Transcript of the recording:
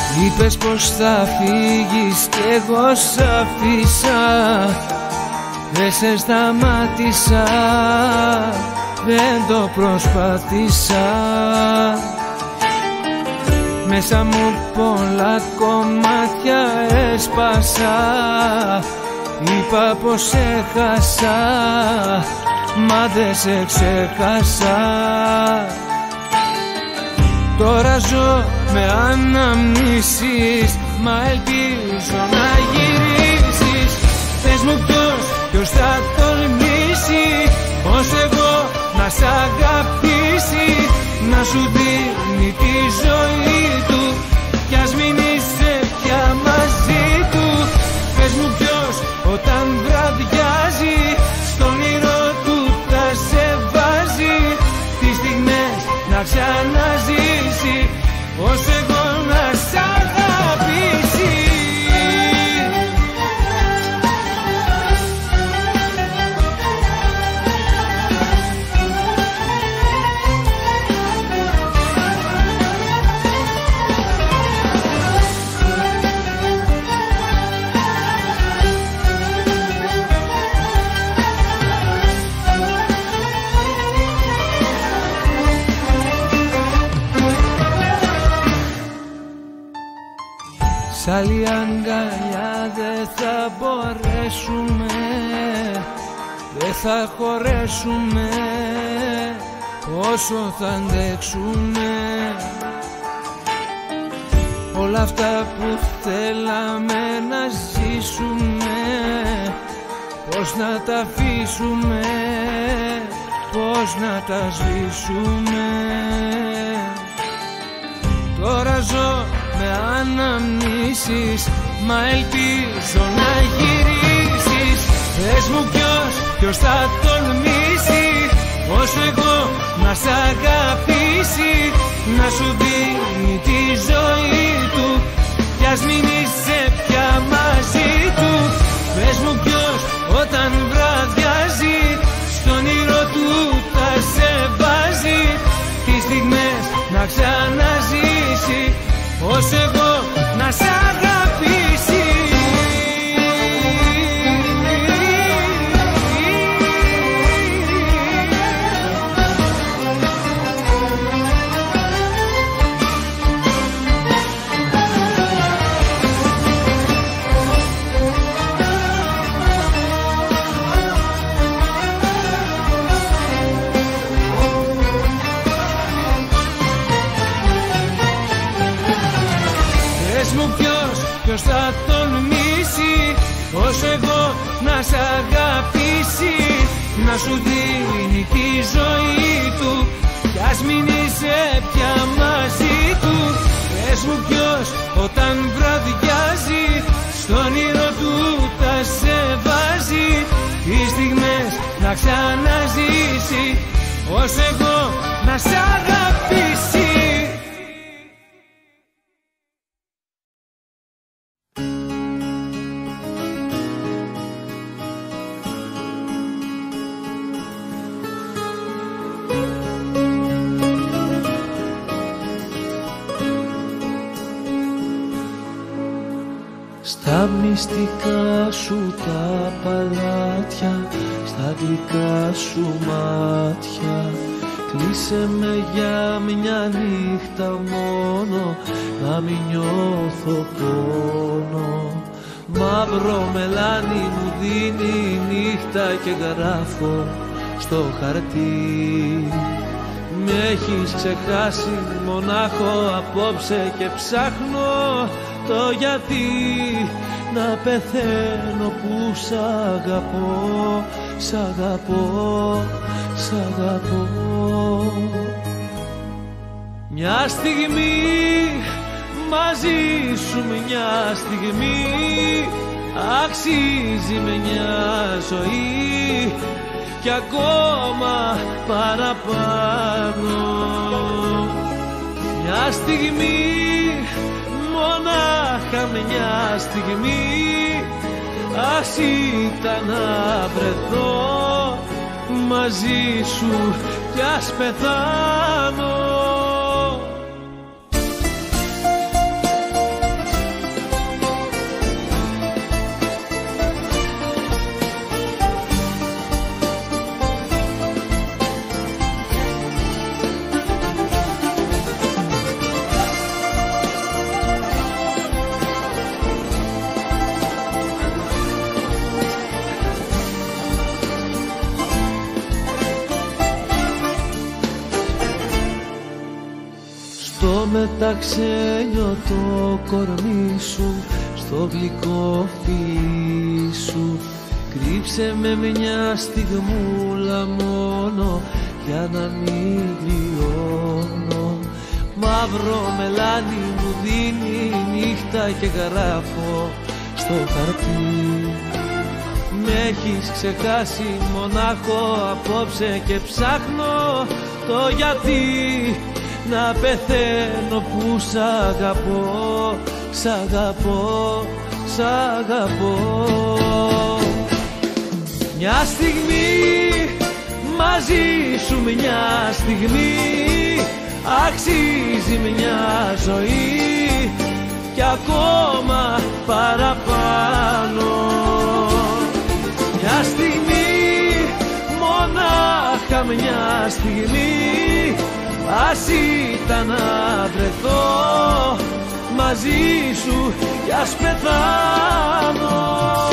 Είπες πως θα φύγεις κι εγώ σ' αφήσα. Δεν σε σταμάτησα, δεν το προσπάθησα. Μέσα μου πολλά κομμάτια έσπασα. Είπα πως έχασα, μα δεν σε ξέχασα. Τώρα ζω με αναμνήσεις, μα ελπίζω να γυρίσεις. Πες μου ποιος θα τολμήσει ως εγώ να σ' αγαπήσει, να σου δίνει τη ζωή του κι ας μην είσαι πια μαζί του. Πες μου ποιος όταν βραδιάζει στον όνειρο του θα σε βάζει, τις στιγμές να ξαναζήσει ως εγώ να σ' αγαπήσει. Σ' άλλη αγκαλιά δεν θα μπορέσουμε, δεν θα χωρέσουμε όσο θα αντέξουμε. Όλα αυτά που θέλαμε να ζήσουμε, πώς να τα αφήσουμε, πώς να τα σβήσουμε. Τώρα ζω με αναμνήσεις, μα ελπίζω να γυρίσεις. Πες μου ποιος θα τολμήσει όσο εγώ να σ' αγαπήσει, να σου δίνει τη ζωή του κι ας μην είσαι πια μαζί του. Πες μου ποιος όταν βραδιάζει στον όνειρο του θα σε βάζει, τις στιγμές να ξαναζήσει ως εγώ να σ' αγαπήσει. Ποιος θα τολμήσει ως εγώ να σ' αγαπήσει, να σου δίνει τη ζωή του κι ας μην είσαι πια μαζί του. Πες μου ποιος όταν βραδιάζει στον όνειρο του θα σε βάζει, τις στιγμές να ξαναζήσει ως εγώ να σ' αγαπήσει. Στα μυστικά σου τα παλάτια, στα γλυκά σου μάτια, κλείσε με για μια νύχτα μόνο, να μην νιώθω πόνο. Μαύρο μελάνι μου δίνει η νύχτα και γράφω στο χαρτί. Με έχεις ξεχάσει μονάχο απόψε και ψάχνω το γιατί, να πεθαίνω που σ' αγαπώ, σ' αγαπώ, σ' αγαπώ. Μια στιγμή μαζί σου, μια στιγμή αξίζει με μια ζωή κι ακόμα παραπάνω. Μια στιγμή, μονάχα μια στιγμή, ας ήταν να βρεθώ μαζί σου κι ας πεθάνω. πέταξε νιώτο κορμί σου στο γλυκό φιλί σου. Κρύψε με μια στιγμούλα μόνο για να μην γλυώνω. Μαύρο μελάνι μου δίνει νύχτα και γράφω στο χαρτί. Μ' έχεις ξεχάσει μονάχο απόψε και ψάχνω το γιατί. Να πεθαίνω που σ' αγαπώ, σ' αγαπώ, σ' αγαπώ. Μια στιγμή μαζί σου, μια στιγμή αξίζει μια ζωή κι ακόμα παραπάνω. Μια στιγμή, μονάχα μια στιγμή, ας ήταν να βρεθώ μαζί σου κι ας πεθάνω.